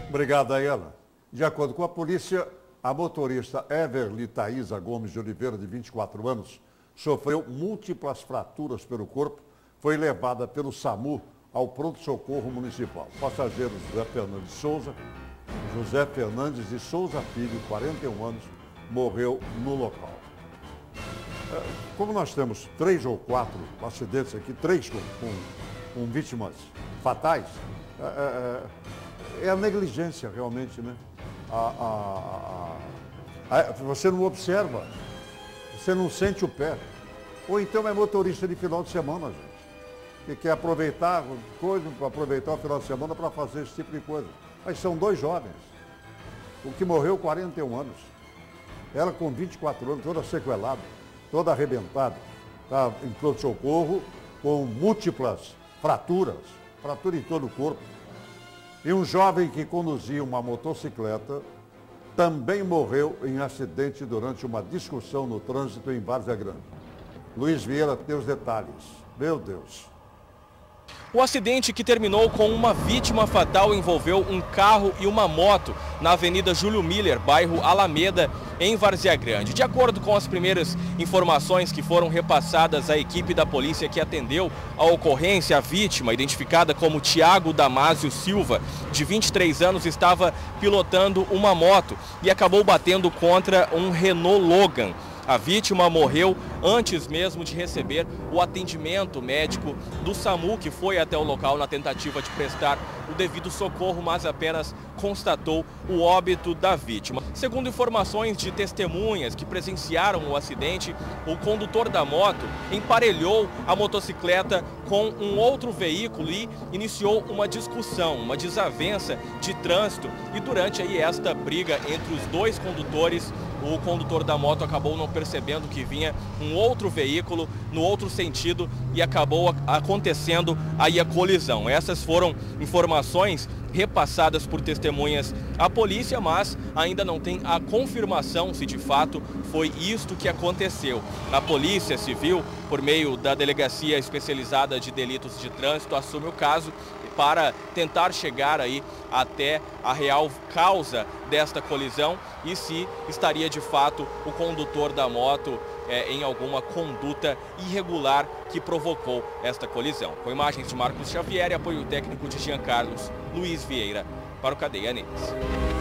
Obrigado, Ayala. De acordo com a polícia, a motorista Everly Thaisa Gomes de Oliveira, de 24 anos, sofreu múltiplas fraturas pelo corpo, foi levada pelo SAMU ao pronto-socorro municipal. Passageiros José Fernandes de Souza Filho, 41 anos, morreu no local. Como nós temos 3 ou 4 acidentes aqui, 3 com vítimas fatais, é a negligência realmente, né? Você não observa, você não sente o pé. Ou então é motorista de final de semana, gente, que quer aproveitar o final de semana para fazer esse tipo de coisa. Mas são 2 jovens, o que morreu 41 anos. Ela com 24 anos, toda sequelada, toda arrebentada, está em pronto-socorro, com múltiplas fraturas, fratura em todo o corpo. E um jovem que conduzia uma motocicleta também morreu em acidente durante uma discussão no trânsito em Várzea Grande. Luiz Vieira tem os detalhes. Meu Deus. O acidente, que terminou com uma vítima fatal, envolveu um carro e uma moto na Avenida Júlio Miller, bairro Alameda, em Várzea Grande. De acordo com as primeiras informações que foram repassadas à equipe da polícia que atendeu a ocorrência, a vítima, identificada como Tiago Damásio Silva, de 23 anos, estava pilotando uma moto e acabou batendo contra um Renault Logan. A vítima morreu antes mesmo de receber o atendimento médico do SAMU, que foi até o local na tentativa de prestar o devido socorro, mas apenas constatou o óbito da vítima. Segundo informações de testemunhas que presenciaram o acidente, o condutor da moto emparelhou a motocicleta com um outro veículo e iniciou uma discussão, uma desavença de trânsito. E durante aí esta briga entre os 2 condutores, o condutor da moto acabou não percebendo que vinha um outro veículo no outro sentido e acabou acontecendo aí a colisão. Essas foram informações repassadas por testemunhas à polícia, mas ainda não tem a confirmação se de fato foi isto que aconteceu. A Polícia Civil, por meio da Delegacia Especializada de Delitos de Trânsito, assume o caso para tentar chegar aí até a real causa desta colisão e se estaria de fato o condutor da moto em alguma conduta irregular que provocou esta colisão. Com imagens de Marcos Xavier e apoio técnico de Jean Carlos Luiz Vieira para o Cadeia News.